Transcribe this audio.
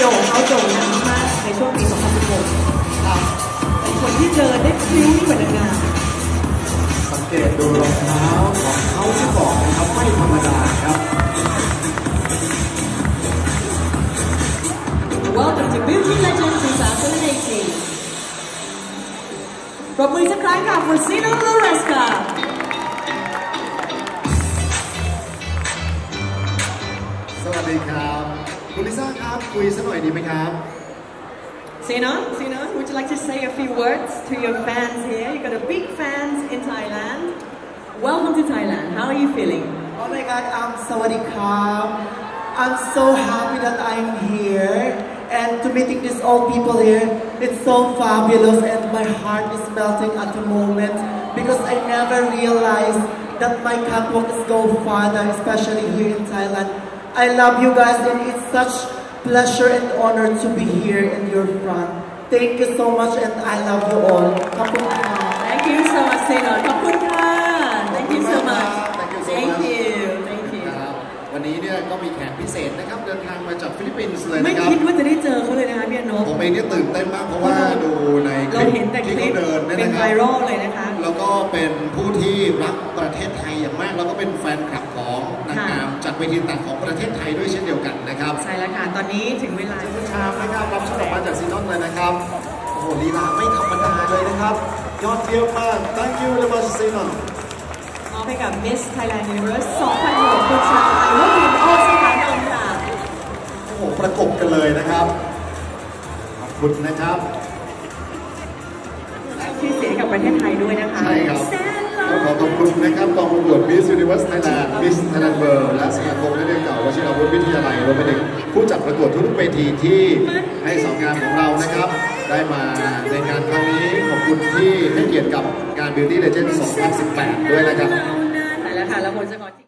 โด่งเขาโด่งดังมากในช่วงปี 2016 ครับเป็นคนที่เดินได้พลิ้วยิ่งกว่าเดินงานสังเกตดูรองเท้าของเขาที่บอกนะครับไม่ธรรมดาครับ Welcome to Beauty Legends 2018 ปรบมือสักครั้งค่ะ for Zino Loresca สวัสดีครับคุณลิซ่าครับคุยสักหน่อยดีไหมครับ Zino, would you like to say a few words to your fans here? You got a big fans in Thailand. Welcome to Thailand. How are you feeling? Oh my God, Sawadee-khap. I'm so happy that I'm here and to meeting these old people here. It's so fabulous and my heart is melting at the moment because I never realized that my catwalk is go farther, especially here in Thailand. I love you guys and it's such pleasure and honor to be here in your front. Thank you so much and I love you all. Thank you so much, Zino. Thank you so much. Thank you. วันนี้เนี่ยก็มีแขกพิเศษนะครับเดินทางมาจากฟิลิปปินส์เลยนะครับไม่คิดว่าจะได้เจอเขาเลยนะคะพี่อนุผมเองเนี่ยตื่นเต้นมากเพราะว่าดูในคลิปที่เขาเดินเป็นไวรัลเลยนะคะแล้วก็เป็นผู้ที่รักประเทศไทยอย่างมากแล้วก็เป็นแฟนคลับของนางงามจากเวทีต่างของประเทศไทยด้วยเช่นเดียวกันนะครับใช่แล้วค่ะตอนนี้ถึงเวลาผู้ชามนะครับรับชมมาจากซีนอนเลยนะครับโอ้โหลีลาไม่ธรรมดาเลยนะครับยอดเยี่ยมมาก Thank you very much ซีนอนมอบให้กับ Miss Thailand Universe 2016คุณชาไอวอร์ดโอสถานนท์ค่ะโอ้โหประกบกันเลยนะครับขอบคุณนะครับชื่อเสียงกับประเทศไทยด้วยนะคะใช่ครับขอขอบคุณนะครับกองประกวด Miss Universe Thailand Miss Thailand World และสมาคมนักเรียนเก่าวชิราวุธวิทยาลัยรวมไปถึงผู้จัดประกวดทุกเวทีที่ให้สองงานของเรานะครับได้มาในงานครั้งนี้ขอบคุณที่ให้เกียรติกับงาน Beauty Legends 2018 ด้วยนะครับใช่แล้วค่ะแล้วผลจะขอ